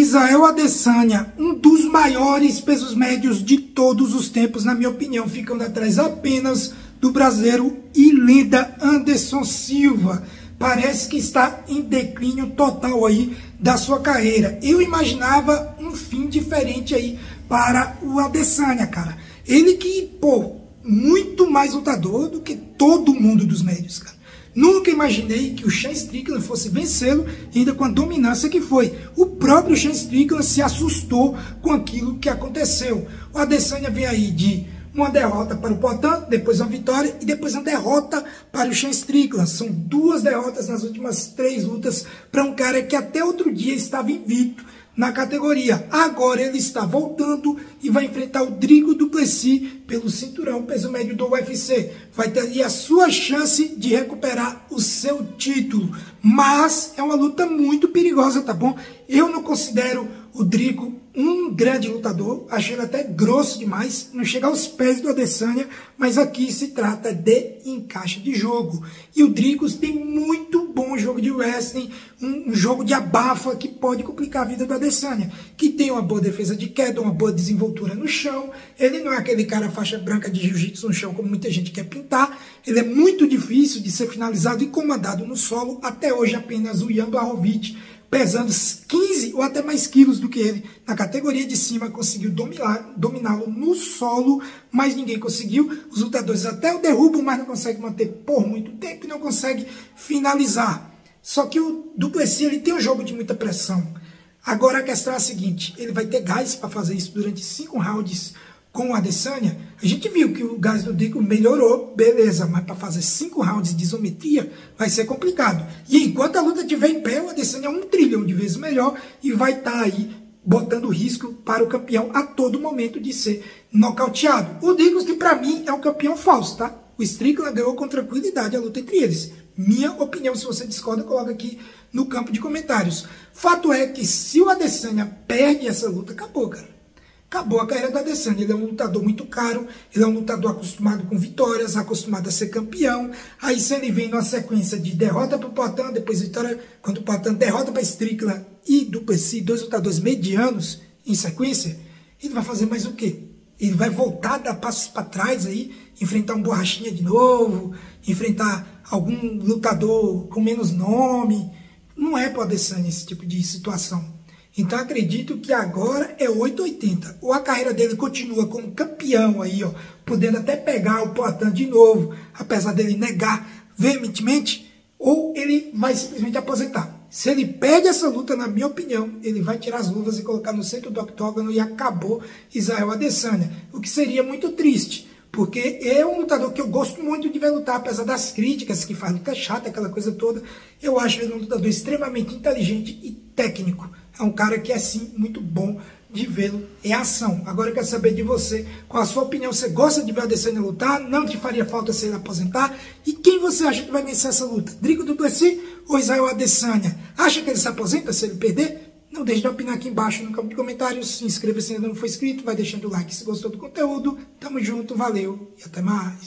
Israel Adesanya, um dos maiores pesos médios de todos os tempos, na minha opinião, ficando atrás apenas do brasileiro e lenda Anderson Silva. Parece que está em declínio total aí da sua carreira. Eu imaginava um fim diferente aí para o Adesanya, cara. Ele que, muito mais lutador do que todo mundo dos médios, cara. Nunca imaginei que o Sean Strickland fosse vencê-lo, ainda com a dominância que foi. O próprio Sean Strickland se assustou com aquilo que aconteceu. O Adesanya vem aí de uma derrota para o Poatan, depois uma vitória e depois uma derrota para o Sean Strickland. São 2 derrotas nas últimas 3 lutas para um cara que até outro dia estava invicto na categoria. Agora ele está voltando e vai enfrentar o Dricus du Plessis pelo cinturão peso médio do UFC. Vai ter ali a sua chance de recuperar o seu título. Mas é uma luta muito perigosa, tá bom? Eu não considero o Dricus um grande lutador, achei ele até grosso demais, não chega aos pés do Adesanya, mas aqui se trata de encaixe de jogo. E o Dricus tem muito bom jogo de wrestling, um jogo de abafa que pode complicar a vida do Adesanya, que tem uma boa defesa de queda, uma boa desenvoltura no chão. Ele não é aquele cara faixa branca de jiu-jitsu no chão como muita gente quer pintar. Ele é muito difícil de ser finalizado e comandado no solo. Até hoje apenas o Jan Blachowicz, pesando 15 ou até mais quilos do que ele na categoria de cima, conseguiu dominá-lo no solo, mas ninguém conseguiu. Os lutadores até o derrubam, mas não conseguem manter por muito tempo e não conseguem finalizar. Só que o du Plessis, ele tem um jogo de muita pressão. Agora a questão é a seguinte, ele vai ter gás para fazer isso durante 5 rounds com o Adesanya. A gente viu que o gás do Dricus melhorou, beleza, mas para fazer 5 rounds de isometria vai ser complicado. E enquanto a luta estiver em pé, o Adesanya é 1 trilhão de vezes melhor e vai estar aí botando risco para o campeão a todo momento de ser nocauteado. O Dricus, que para mim é um campeão falso, tá? O Strickland ganhou com tranquilidade a luta entre eles. Minha opinião, se você discorda, coloca aqui no campo de comentários. Fato é que se o Adesanya perde essa luta, acabou, cara. Acabou a carreira do Adesanya. Ele é um lutador muito caro, ele é um lutador acostumado com vitórias, acostumado a ser campeão. Aí se ele vem numa sequência de derrota para o Poatan, depois vitória, quando o Poatan derrota para Strickland e du Plessis, 2 lutadores medianos em sequência, ele vai fazer mais o quê? Ele vai voltar, dar passos para trás aí, enfrentar um borrachinha de novo, enfrentar algum lutador com menos nome. Não é para o Adesanya esse tipo de situação. Então acredito que agora é 880. Ou a carreira dele continua como campeão aí, ó, podendo até pegar o Poatan de novo, apesar dele negar veementemente, ou ele vai simplesmente aposentar. Se ele perde essa luta, na minha opinião, ele vai tirar as luvas e colocar no centro do octógono e acabou Israel Adesanya. O que seria muito triste, porque é um lutador que eu gosto muito de ver lutar, apesar das críticas, que faz luta chata, aquela coisa toda. Eu acho ele um lutador extremamente inteligente e técnico. É um cara que é, sim, muito bom de vê-lo em ação. Agora eu quero saber de você, qual a sua opinião? Você gosta de ver o Adesanya lutar? Não te faria falta se ele aposentar? E quem você acha que vai vencer essa luta? Dricus du Plessis ou Israel Adesanya? Acha que ele se aposenta se ele perder? Não deixe de opinar aqui embaixo no campo de comentários. Se inscreva se ainda não for inscrito, vai deixando o like se gostou do conteúdo. Tamo junto, valeu e até mais.